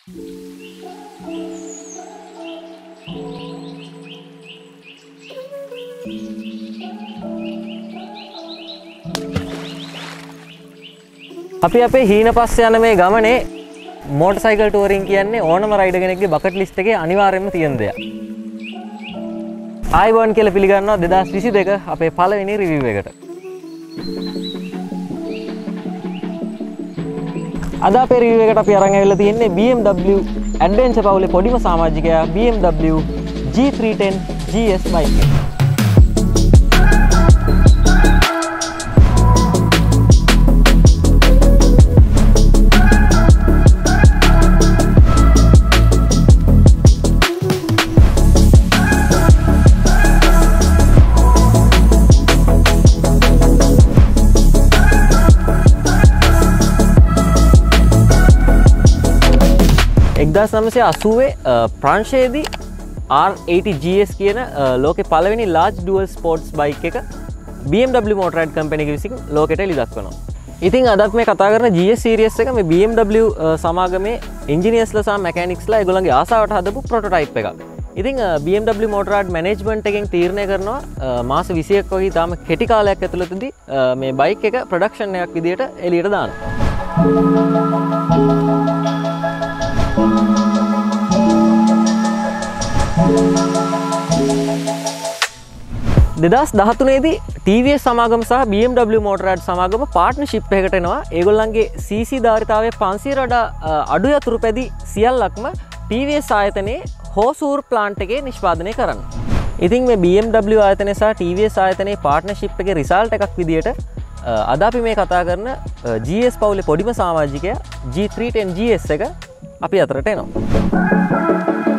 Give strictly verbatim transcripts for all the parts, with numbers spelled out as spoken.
අපි අපේ හීන පස්සේ යන මේ ගමනේ මෝටර්සයිකල් ටූරින් කියන්නේ ඕනම රයිඩර් කෙනෙක්ගේ බකට් ලිස්ට් එකේ අනිවාර්යයෙන්ම තියෙන දෙයක්. ආයිබෝන් කියලා පිළිගන්නවා දෙදාස් විසි දෙක අපේ පළවෙනි රිවිව් එකට. අද අපේ රිවිව් එකට අපි අරන් ඇවිල්ලා තියෙන්නේ B M W ඇඩ්වෙන්චර් පවුලේ පොඩිම සමාජිකයා B M W G three ten G S bike එක. එක්දාස් නවසිය අසූවේ ප්‍රංශයේදී R eighty G S කියන ලෝකේ පළවෙනි large dual sports bike එක B M W Motorrad company එක විසින් ලෝකෙට එළි දක්වනවා. ඉතින් අදත් මේ කතා කරන G S series එක මේ B M W සමාගමේ engineersලා සහ mechanicsලා ඒගොල්ලන්ගේ ආසාවට හදපු prototype එකක්. ඉතින් B M W Motorrad management එකෙන් තීරණය කරනවා මාස විසියක් වගේ තාම කෙටි කාලයක් ඇතුළතදී මේ bike එක production එකක් විදියට එළියට දානවා. දෙදාස් දහතුනේදී T V S සමාගම සහ B M W Motorrad සමාගම පාර්ට්නර්ෂිප් එකකට එනවා. ඒගොල්ලන්ගේ C C ධාරිතාවය පන්සියයට වඩා අඩු යතුරු පැදි සියල්ලක්ම T V S ආයතනයේ හෝසූර් ප්ලාන්ට් එකේ නිෂ්පාදනය කරන්න. ඉතින් මේ B M W ආයතනය සහ T V S ආයතනයේ පාර්ට්නර්ෂිප් එකේ රිසල්ට් එකක් විදියට අද අපි මේ කතා කරන G S පවුලේ පොඩිම සමාජිකයා G three ten G S එක අපි අතරට එනවා.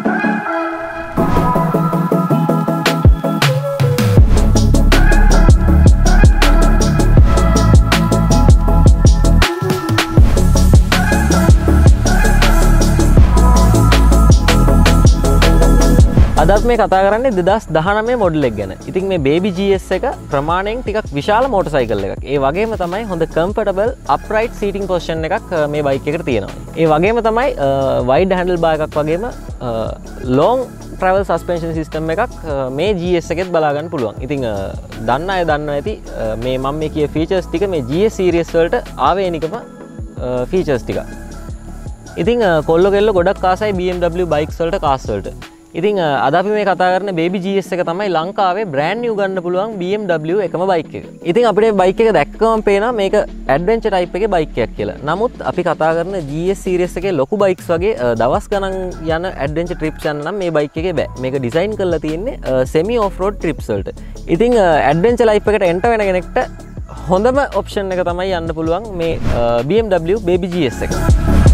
අදත් මේ කතා කරන්නේ දෙදාස් දහනවය මොඩල් එක ගැන. ඉතින් මේ බේබි G S එක ප්‍රමාණයෙන් ටිකක් විශාල මෝටර්සයිකල් එකක්. ඒ වගේම තමයි හොඳ කම්ෆර්ටබල් අප්රයිට් සීටින් පොසිෂන් එකක් මේ බයික් එකට තියෙනවා. ඒ වගේම තමයි වයිඩ් හැන්ඩල් බාර් එකක් වගේම ලොං ට්‍රැවල් සස්පෙන්ෂන් සිස්ටම් එකක් මේ G S එකෙත් බලා ගන්න පුළුවන්. ඉතින් දන්න අය දන්නවා ඇති මේ මම මේ කිය ෆීචර්ස් ටික මේ G S සීරීස් වලට ආවේනිකම ෆීචර්ස් ටික. ඉතින් කොල්ලෝ කෙල්ලෝ ගොඩක් ආසයි B M W බයික්ස් වලට කාර්ස් වලට. ඉතින් අද අපි මේ කතා කරන බේබි G S එක තමයි ලංකාවේ බ්‍රෑන්ඩ් නිව් ගන්න පුළුවන් B M W එකම බයික් එක. ඉතින් අපිට මේ බයික් එක දැක්කම පේනවා මේක ඇඩ්වෙන්චර් ටයිප් එකේ බයික් එකක් කියලා. නමුත් අපි කතා කරන G S සීරීස් එකේ ලොකු බයික්ස් වගේ දවස් ගණන් යන ඇඩ්වෙන්චර් ට්‍රිප්ස් යන්න නම් මේ බයික් එකේ බෑ. මේක ඩිසයින් කරලා තියෙන්නේ සෙමි ඔෆ් රෝඩ් ට්‍රිප්ස් වලට. ඉතින් ඇඩ්වෙන්චර් ලයිෆ් එකට එන්ටර් වෙන කෙනෙක්ට හොඳම ඔප්ෂන් එක තමයි යන්න පුළුවන් මේ B M W baby G S එක.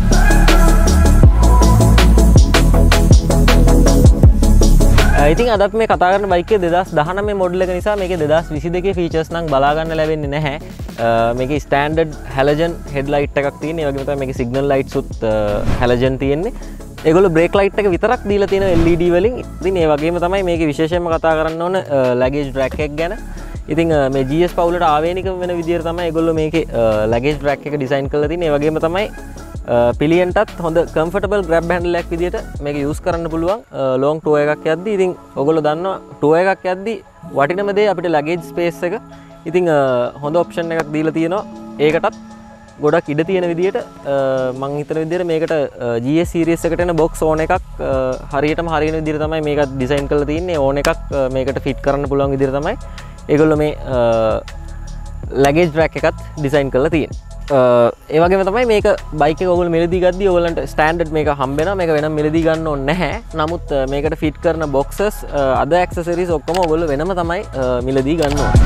ඉතින් අද මේ කතා කරන බයික් එක දෙදාස් දහනවය මොඩල් එක නිසා මේකේ දෙදාස් විසි දෙකේ ෆීචර්ස් නම් බලා ගන්න ලැබෙන්නේ නැහැ. මේකේ ස්ටෑන්ඩඩ් හැලජන් හෙඩ්ලයිට් එකක් තියෙනවා. ඒ වගේම තමයි මේකේ සිග්නල් ලයිට්ස් උත් හැලජන් තියෙන්නේ. ඒගොල්ලෝ බ්‍රේක් ලයිට් එක විතරක් දීලා තියෙන L E D වලින්. ඉතින් ඒ වගේම තමයි මේකේ විශේෂයෙන්ම කතා කරන්න ඕන ලැගේජ් රැක් එක ගැන. ඉතින් මේ G S පවුලට ආවේනික වෙන විදිහට තමයි ඒගොල්ලෝ මේකේ ලැගේජ් රැක් එක ඩිසයින් කරලා තියෙන්නේ. ඒ වගේම තමයි පිලියන්ටත් හොඳ කම්ෆර්ටබල් ග්‍රැබ් හැන්ඩල් එකක් විදියට මේක යූස් කරන්න පුළුවන් ලොන්గ్ ටුවර් එකක් යද්දී. ඉතින් ඔයගොල්ලෝ දන්නවා ටුවර් එකක් යද්දී වටිනම දේ අපිට ලගේජ් ස්පේස් එක. ඉතින් හොඳ ඔප්ෂන් එකක් දීලා තියෙනවා. ඒකටත් ගොඩක් ඉඩ තියෙන විදියට මම හිතන විදියට මේකට G S සීරීස් එකට එන බොක්ස් ඕන එකක් හරියටම හරියන විදියට තමයි මේක ඩිසයින් කරලා තියෙන්නේ. ඕන එකක් මේකට ෆිට කරන්න පුළුවන් විදියට තමයි ඒගොල්ලෝ මේ ලගේජ් රැක් එකත් ඩිසයින් කරලා තියෙන්නේ. ඒ වගේම තමයි මේක බයික් එක ඔයගොල්ලෝ මිලදී ගද්දී ඔයගොල්ලන්ට ස්ටෑන්ඩඩ් මේක හම්බ වෙනවා. මේක වෙනම මිලදී ගන්න ඕනේ නැහැ. නමුත් මේකට ෆිට කරන බොක්සස් අද ඇක්සසරිස් ඔක්කොම ඔයගොල්ලෝ වෙනම තමයි මිලදී ගන්න ඕනේ.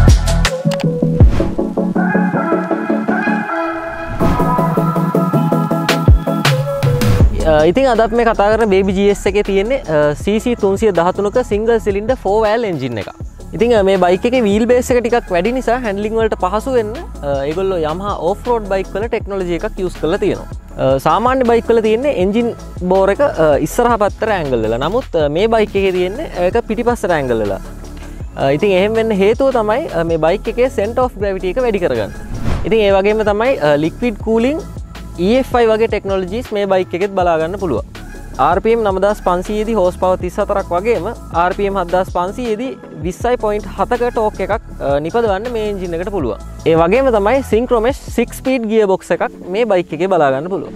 ඉතින් අදත් මේ කතා කරන බේබි G S එකේ තියෙන්නේ C C තුන්සිය දහතුනක single cylinder four valve engine එකක්. ඉතින් මේ බයික් එකේ වීල් බේස් එක ටිකක් වැඩි නිසා හැන්ඩලින් වලට පහසු වෙන්න ඒගොල්ලෝ Yamaha off road බයික් වල ටෙක්නොලොජි එකක් යූස් කරලා තියෙනවා. සාමාන්‍ය බයික් වල තියෙන්නේ එන්ජින් බෝර් එක ඉස්සරහා පැත්තට ඇන්ගල් වෙලා. නමුත් මේ බයික් එකේ තියෙන්නේ ඒක පිටිපස්සට ඇන්ගල් වෙලා. ඉතින් එහෙම වෙන්න හේතුව තමයි මේ බයික් එකේ center of gravity එක වැඩි කරගන්න. ඉතින් ඒ වගේම තමයි liquid cooling E F I වගේ ටෙක්නොලොජිස් මේ බයික් එකෙත් බලා ගන්න පුළුවන්. R P M නවදාස් පන්සීය දී හෝස් පවර් තිස් හතරක් වගේම R P M හත්දාස් පන්සීය දී විස්සයි පොයින්ට් හතක ටෝක් එකක් නිපදවන්න මේ එන්ජින් එකට පුළුවන්. ඒ වගේම තමයි Synchromesh six speed gearbox එකක් මේ බයික් එකේ බලා ගන්න පුළුවන්.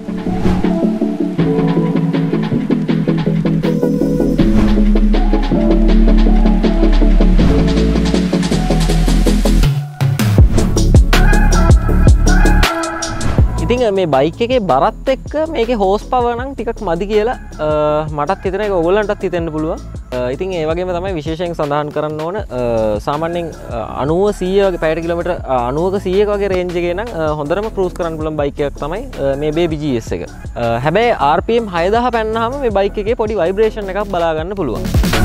ඉතින් මේ බයික් එකේ බරත් එක්ක මේකේ හෝස් පවර් නම් ටිකක් මදි කියලා මටත් හිතෙන එක ඔයගොල්ලන්ටත් හිතෙන්න පුළුවන්. ඉතින් ඒ වගේම තමයි විශේෂයෙන් සඳහන් කරන්න ඕන සාමාන්‍යයෙන් අනූව සීය වගේ පැයට කිලෝමීටර් අනූවක සීයක වගේ රේන්ජ් එකේ නම් හොඳටම ක්‍රූස් කරන්න පුළුවන් බයික් එකක් තමයි මේ Baby G S එක. හැබැයි R P M හයදාහ පැන්නාම මේ බයික් එකේ පොඩි ভাইබ්‍රේෂන් එකක් බලා ගන්න පුළුවන්.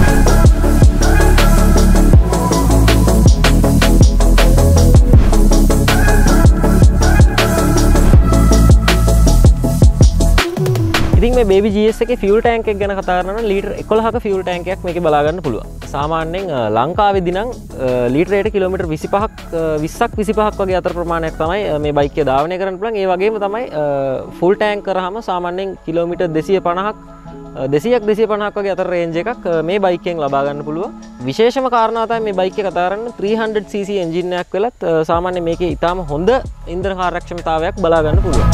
ඉතින් මේ Baby G S එකේ ෆියුල් ටැංක් එක ගැන කතා කරනවා නම් ලීටර් එකොළහක ෆියුල් ටැංක් එකක් මේකේ බලා ගන්න පුළුවන්. සාමාන්‍යයෙන් ලංකාවේදී නම් ලීටරයට කිලෝමීටර් විසිපහක් විස්සක් විසිපහක් වගේ අතර ප්‍රමාණයක් තමයි මේ බයික් එක ධාවනය කරන්න පුළුවන්. ඒ වගේම තමයි ෆුල් ටැංක් කරාම සාමාන්‍යයෙන් කිලෝමීටර් දෙසිය පනහක් දෙසියක් දෙසිය පනහක් වගේ අතර රේන්ජ් එකක් මේ බයික් එකෙන් ලබා ගන්න පුළුවන්. විශේෂම කාරණාව තමයි මේ බයික් එක කතා කරන්නේ three hundred C C engine එකක් වෙලත් සාමාන්‍යයෙන් මේකේ ඊටාම හොඳ ඉන්ධන කාර්යක්ෂමතාවයක් බලා ගන්න පුළුවන්.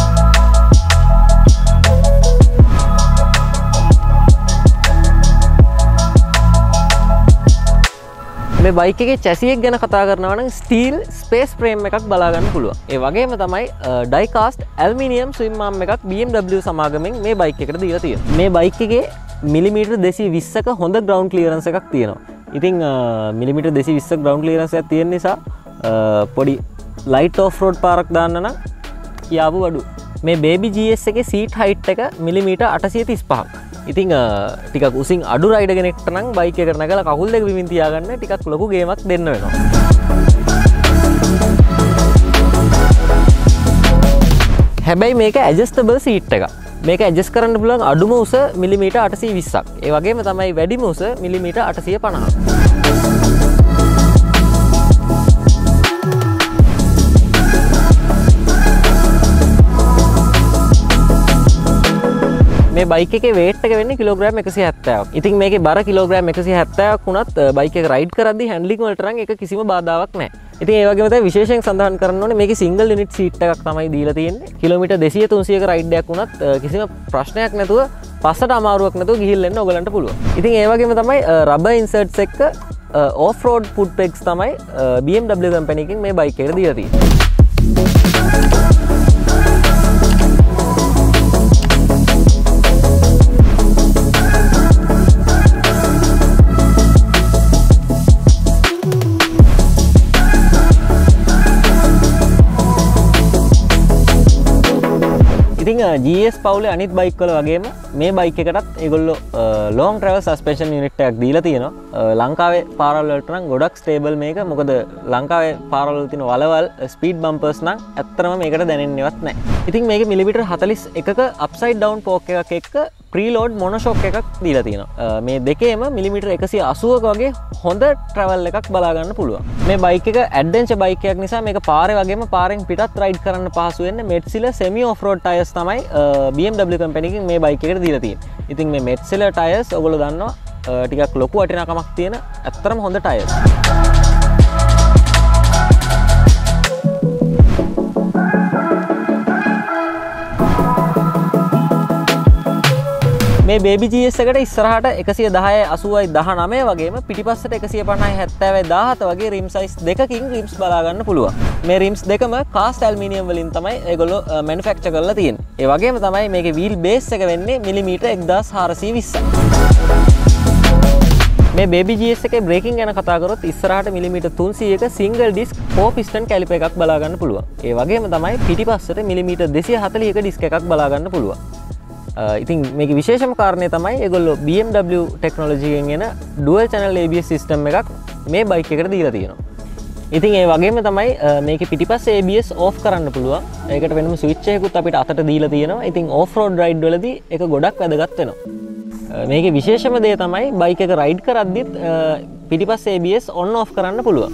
මේ බයික් එකේ chassis එක ගැන කතා කරනවා නම් steel space frame එකක් බලා ගන්න පුළුවන්. ඒ වගේම තමයි die cast aluminium swim arm එකක් B M W සමාගමෙන් මේ බයික් එකට දීලා තියෙනවා. මේ බයික් එකේ මිලිමීටර් දෙසිය විස්සක හොඳ ground clearance එකක් තියෙනවා. ඉතින් මිලිමීටර් දෙසිය විස්සක ground clearance එකක් තියෙන නිසා පොඩි light off road පාරක් දාන්න නම් කියාපු වඩු. මේ Baby G S එකේ seat height එක මිලිමීටර් අටසිය තිස්පහක්. ඉතින් ටිකක් උසින් අඩු රයිඩර් කෙනෙක්ට නම් බයික් එකට නැගලා කකුල් දෙක බිමින් තියාගන්න ටිකක් ලොකු ගේමක් දෙන්න වෙනවා. හැබැයි මේක ඇඩ්ජස්ටබල් සීට් එකක්. මේක ඇඩ්ජස්ට් කරන්න පුළුවන් අඩුම උස මිලිමීටර් අටසිය විස්සක්. ඒ වගේම තමයි වැඩිම උස මිලිමීටර් අටසිය පනහක්. මේ බයික් එකේ weight එක වෙන්නේ කිලෝග්‍රෑම් එකසිය හැත්තෑවක්. ඉතින් මේකේ බර කිලෝග්‍රෑම් එකසිය හැත්තෑවක් වුණත් බයික් එක රයිඩ් කරද්දී හැන්ඩලින් වලට නම් ඒක කිසිම බාධාවක් නැහැ. ඉතින් ඒ වගේම තමයි විශේෂයෙන් සඳහන් කරන්න ඕනේ මේකේ සිංගල් යුනිට් සීට් එකක් තමයි දීලා තියෙන්නේ. කිලෝමීටර් දෙසිය තුන්සියක රයිඩ් එකක් වුණත් කිසිම ප්‍රශ්නයක් නැතුව පස්සට අමාරුවක් නැතුව ගිහිල්ලා එන්න ඔයගලන්ට පුළුවන්. ඉතින් ඒ වගේම තමයි රබර් ඉන්සර්ට්ස් එක්ක off road foot pegs තමයි B M W කම්පැනි එකෙන් මේ බයික් එකට දීලා තියෙන්නේ. ඉතින් G S පවුලේ අනිත් බයික් වල වගේම මේ බයික් එකටත් ඒගොල්ලෝ long travel suspension unit එකක් දීලා තියෙනවා. ලංකාවේ පාරවල් වලට නම් ගොඩක් ස්ටේබල් මේක. මොකද ලංකාවේ පාරවල් වල තියෙන වලවල් ස්පීඩ් බම්පර්ස් නම් ඇත්තටම මේකට දැනෙන්නේවත් නැහැ. ඉතින් මේකේ මිලිමීටර් හතලිස් එකක අප්සයිඩ් ඩවුන් ෆෝක් එකක් එක්ක ප්‍රීලෝඩ් මොනොෂොක් එකක් දීලා තියෙනවා. මේ දෙකේම මිලිමීටර් එකසිය අසූවක වගේ හොඳ ට්‍රැවල් එකක් බලා ගන්න පුළුවන්. මේ බයික් එක ඇඩ්වෙන්චර් බයික් එකක් නිසා මේක පාරේ වගේම පාරෙන් පිටත් රයිඩ් කරන්න පහසු වෙන්නේ Metzeler semi off road tires තමයි B M W කම්පැනි එකෙන් මේ බයික් එකට දීලා තියෙන්නේ. ඉතින් මේ මෙට්සිලර් tires ඔයගොල්ලෝ දන්නවා ටිකක් ලොකු වටිනාකමක් තියෙන ඇත්තටම හොඳ tires. මේ Baby G S එකට ඉස්සරහට එකසිය දහය අසූවයි දහනවය වගේම පිටිපස්සට එකසිය පනහයි හැත්තෑවයි දාහත වගේ රිම් සයිස් දෙකකින් රිම්ස් බලා ගන්න පුළුවන්. මේ රිම්ස් දෙකම කාස්ට් ඇලුමිනියම් වලින් තමයි ඒගොල්ලෝ මැනුෆැක්චර් කරලා තියෙන්නේ. ඒ වගේම තමයි මේකේ වීල් බේස් එක වෙන්නේ මිලිමීටර් එක්දාස් හාරසිය විස්සක්. මේ Baby G S එකේ බ්‍රේකින් ගැන කතා කරොත් ඉස්සරහට මිලිමීටර් තුන්සීයක single disc four piston caliper එකක් බලා ගන්න පුළුවන්. ඒ වගේම තමයි පිටිපස්සට මිලිමීටර් දෙසිය හතලිහක ඩිස්ක් එකක් බලා ගන්න පුළුවන්. ඉතින් මේක විශේෂම කාරණය තමයි ඒගොල්ලෝ B M W ටෙක්නොලොජියෙන් එන dual channel A B S system එකක් මේ බයික් එකට දීලා තියෙනවා. ඉතින් ඒ වගේම තමයි මේකේ පිටිපස්සේ A B S ඕෆ් කරන්න පුළුවන්. ඒකට වෙනම ස්විච් එකකුත් අපිට අතට දීලා තියෙනවා. ඉතින් ඕෆ් රෝඩ් රයිඩ් වලදී ඒක ගොඩක් වැදගත් වෙනවා. මේකේ විශේෂම දේ තමයි බයික් එක රයිඩ් කරද්දිත් පිටිපස්සේ A B S on off කරන්න පුළුවන්.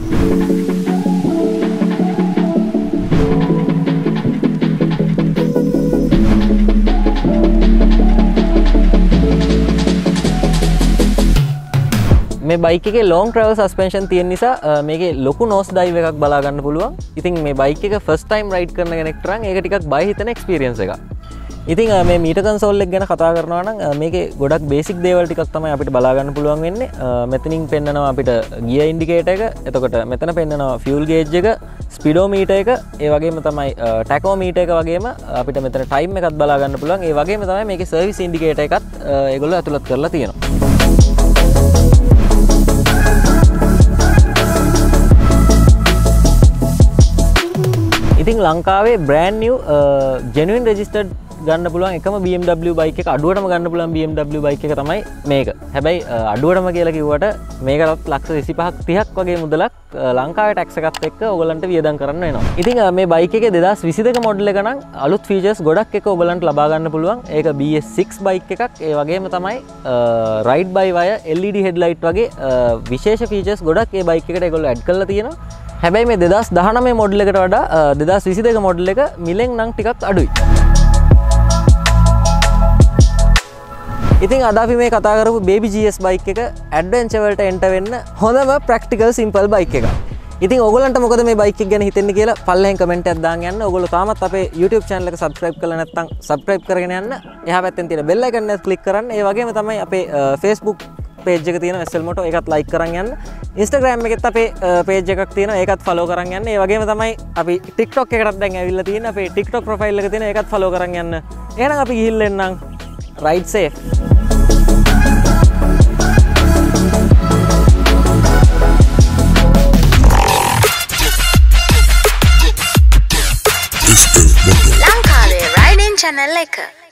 මේ බයික් එකේ long travel suspension තියෙන නිසා මේකේ ලොකු nose dive එකක් බලා ගන්න පුළුවන්. ඉතින් මේ බයික් එක first time ride කරන කෙනෙක්ට නම් ඒක ටිකක් බය හිතෙන experience එකක්. ඉතින් මේ මීටර් කන්සෝල් එක ගැන කතා කරනවා නම් මේකේ ගොඩක් බේසික් දේවල් ටිකක් තමයි අපිට බලා ගන්න පුළුවන් වෙන්නේ. මෙතනින් පෙන්නනවා අපිට ගියර් ඉන්ඩිකේටර් එක. එතකොට මෙතන පෙන්නනවා fuel gauge එක, ස්පීඩෝමීටර් එක, ඒ වගේම තමයි ටැකෝමීටර් එක වගේම අපිට මෙතන ටයිම් එකත් බලා ගන්න පුළුවන්. ඒ වගේම තමයි මේකේ සර්විස් ඉන්ඩිකේටර් එකත් ඒගොල්ලෝ ඇතුළත් කරලා තියෙනවා. ඉතින් ලංකාවේ brand new genuine registered ගන්න පුළුවන් එකම B M W බයික් එක අඩුවටම ගන්න පුළුවන් B M W බයික් එක තමයි මේක. හැබැයි අඩුවටම කියලා කිව්වට මේකටත් ලක්ෂ විසිපහක් තිහක් වගේ මුදලක් ලංකාවේ ටැක්ස් එකත් එක්ක ඔයගලන්ට වියදම් කරන්න වෙනවා. ඉතින් මේ බයික් එකේ දෙදාස් විසිදෙක මොඩල් එක නම් අලුත් ෆීචර්ස් ගොඩක් එක ඔයගලන්ට ලබා ගන්න පුළුවන්. ඒක B S six බයික් එකක්. ඒ වගේම තමයි ride by wire L E D headlight වගේ විශේෂ ෆීචර්ස් ගොඩක් මේ බයික් එකට ඒගොල්ලෝ ඇඩ් කරලා තියෙනවා. හැබැයි මේ දෙදාස් දහනවය මොඩල් එකට වඩා දෙදාස් විසිදෙක මොඩල් එක මිලෙන් නම් ටිකක් අඩුයි. ඉතින් අද අපි මේ කතා කරපු Baby G S බයික් එක ඇඩ්වෙන්චර් වලට එන්ටර් වෙන්න හොඳම ප්‍රැක්ටිකල් සිම්පල් බයික් එකක්. ඉතින් ඔයගොල්ලන්ට මොකද මේ බයික් එක ගැන හිතෙන්නේ කියලා පල්ලෙහෙන් කමෙන්ට් එකක් දාන්න යන්න. ඔයගොල්ලෝ තාමත් අපේ YouTube channel එක subscribe කරලා නැත්නම් subscribe කරගෙන යන්න. එහා පැත්තෙන් තියෙන bell icon එක click කරන්න. ඒ වගේම තමයි අපේ Facebook page එක තියෙන Vessel Moto ඒකත් like කරන් යන්න. Instagram එකෙත් අපේ page එකක් තියෙනවා ඒකත් follow කරන් යන්න. ඒ වගේම තමයි අපි TikTok එකටත් දැන් ඇවිල්ලා තියෙන අපේ TikTok profile එක තියෙන ඒකත් follow කරන් යන්න. එහෙනම් අපි ගිහිල්ලා එන්නම්. Ride safe. Lankale Riding Channel එක